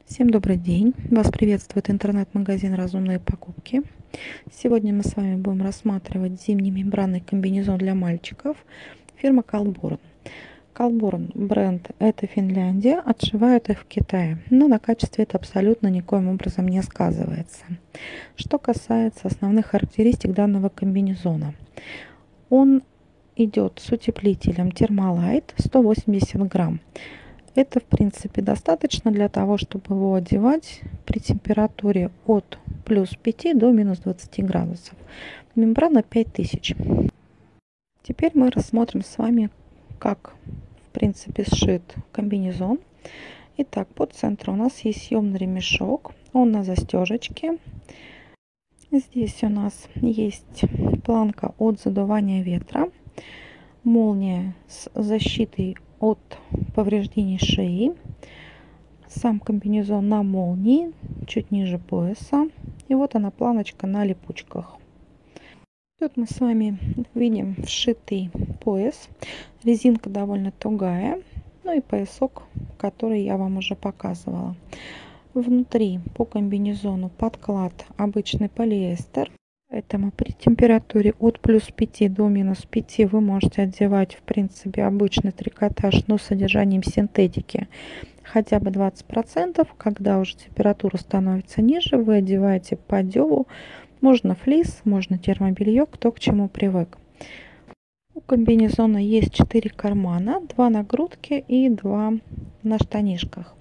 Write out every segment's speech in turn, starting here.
Всем добрый день! Вас приветствует интернет-магазин «Разумные покупки». Сегодня мы с вами будем рассматривать зимний мембранный комбинезон для мальчиков фирмы Калборн. Калборн бренд — это Финляндия, отшивают их в Китае, но на качестве это абсолютно никоим образом не сказывается. Что касается основных характеристик данного комбинезона. Он идет с утеплителем Thermalite 180 грамм. Это, в принципе, достаточно для того, чтобы его одевать при температуре от плюс 5 до минус 20 градусов. Мембрана 5000. Теперь мы рассмотрим с вами, как, в принципе, сшит комбинезон. Итак, по центру у нас есть съемный ремешок. Он на застежечке. Здесь у нас есть планка от задувания ветра. Молния с защитой от повреждений шеи. Сам комбинезон на молнии, чуть ниже пояса. И вот она, планочка на липучках. Тут мы с вами видим вшитый пояс. Резинка довольно тугая. Ну и поясок, который я вам уже показывала. Внутри по комбинезону подклад обычный полиэстер. Поэтому при температуре от плюс 5 до минус 5 вы можете одевать, в принципе, обычный трикотаж, но с содержанием синтетики хотя бы 20%. Когда уже температура становится ниже, вы одеваете по одеву. Можно флис, можно термобелье, кто к чему привык. У комбинезона есть 4 кармана, 2 на грудке и 2 на штанишках.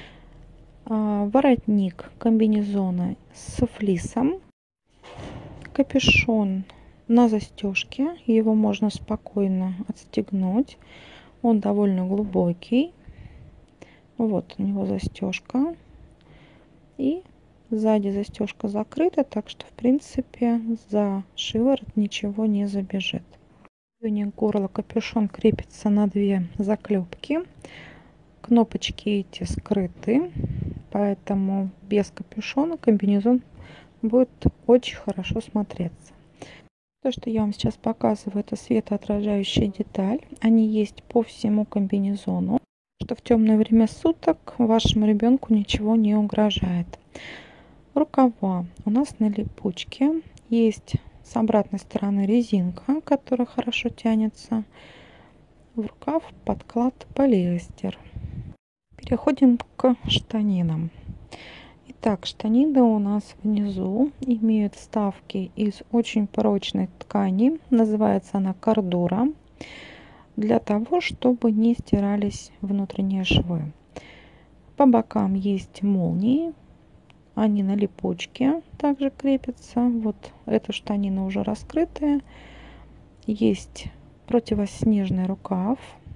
Воротник комбинезона с флисом. Капюшон на застежке, его можно спокойно отстегнуть, он довольно глубокий. Вот у него застежка, и сзади застежка закрыта, так что, в принципе, за шиворот ничего не забежит. В районе горла капюшон крепится на 2 заклепки. Кнопочки эти скрыты, поэтому без капюшона комбинезон будет очень хорошо смотреться. То, что я вам сейчас показываю, это светоотражающая деталь. Они есть по всему комбинезону, что в темное время суток вашему ребенку ничего не угрожает. Рукава у нас на липучке. Есть с обратной стороны резинка, которая хорошо тянется. В рукав подклад полиэстер. Переходим к штанинам. Итак, штанины у нас внизу имеют вставки из очень прочной ткани. Называется она кордура. Для того, чтобы не стирались внутренние швы. По бокам есть молнии. Они на липучке также крепятся. Вот эта штанина уже раскрытая. Есть противоснежный рукав.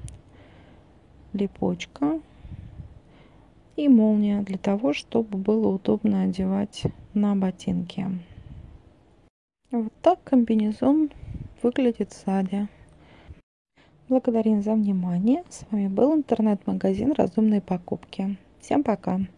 Липучка. И молния для того, чтобы было удобно одевать на ботинки. Вот так комбинезон выглядит сзади. Благодарим за внимание. С вами был интернет-магазин «Разумные покупки». Всем пока!